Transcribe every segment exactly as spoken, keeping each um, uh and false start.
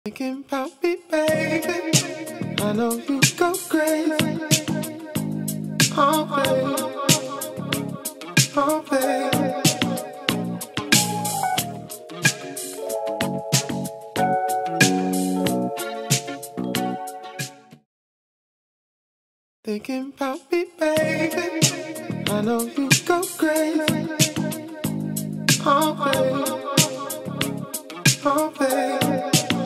Thinking about me, baby. I know you go crazy. Oh, baby. Oh, baby. Thinking about me, baby. I know you go crazy. Oh, baby. Oh, baby.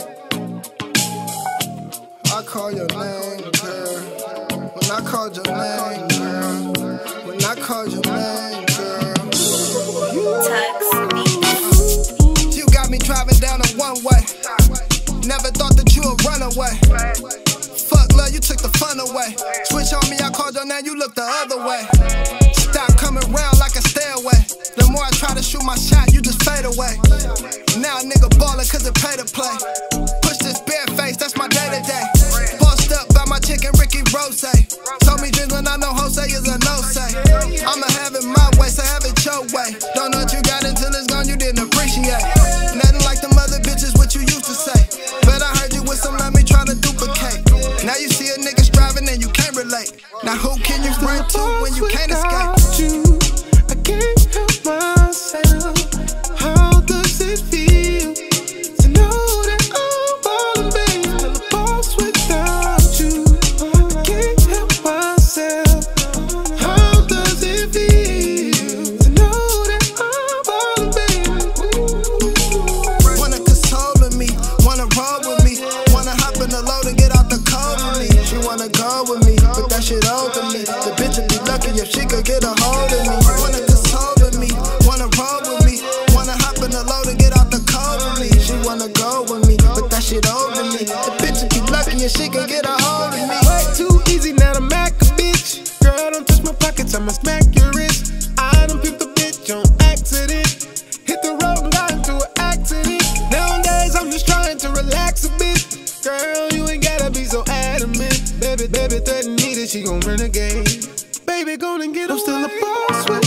I call your name, girl. When I called your name, girl. When I called your name, girl. You got me driving down a one-way. Never thought that you would run away. Fuck love, you took the fun away. Switch on me, I called your name, you looked the other way. Stop coming round like a stairway. The more I try to shoot my shot, you just fade away. Now a nigga ballin' cause it pay to play. Push this Bearfaced, that's my day to day. Bossed up by my chicken Ricky Rose. Told me drinks when I know Jose is a no-say. I'ma have it my way, so have it your way. Don't know what you got until it's gone, you didn't appreciate. Nothing like them other bitches, what you used to say. But I heard you with some let me try to duplicate. Now you see a nigga striving and you can't relate. Now who can you run to when you can't escape? You, I can't help myself. How does it feel to know that I'm ballin', baby? Still a boss without you. I can't help myself. How does it feel to know that I'm ballin', baby? Wanna console with me, wanna roll with me, wanna hop in the load and get out the cold with me. She wanna go with me, but that shit old to me. The bitch would be lucky if she could get a hold of me. Wanna console with me, wanna roll with me, wanna hop in the load and get out the cold with me. She wanna go with me, but that shit old to me. The bitch would be lucky if she could get a hold of me. Way too easy now to mac a bitch. Girl, don't touch my pockets, I'ma smack your wrist. I done picked the bitch on accident. Hit the road and got into an accident. Nowadays I'm just trying to relax a bit. Girl, you ain't gotta be so adamant. Baby, baby, threaten me that she gon' renegade. Baby, gonna get I'm still a boss with